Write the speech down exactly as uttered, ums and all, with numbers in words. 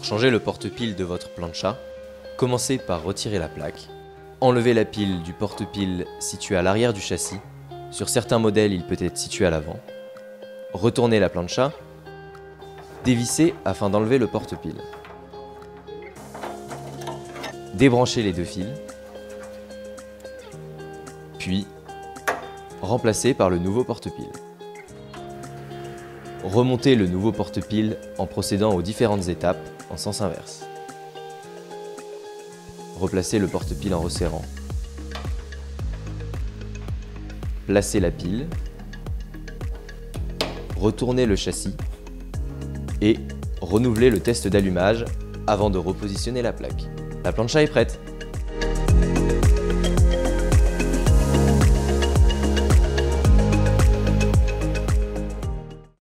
Pour changer le porte-pile de votre plancha, commencez par retirer la plaque, enlevez la pile du porte-pile situé à l'arrière du châssis, sur certains modèles il peut être situé à l'avant, retournez la plancha, dévissez afin d'enlever le porte-pile. Débranchez les deux fils, puis remplacez par le nouveau porte-pile. Remontez le nouveau porte-pile en procédant aux différentes étapes en sens inverse. Replacez le porte-pile en resserrant. Placez la pile. Retournez le châssis et renouvelez le test d'allumage avant de repositionner la plaque. La plancha est prête.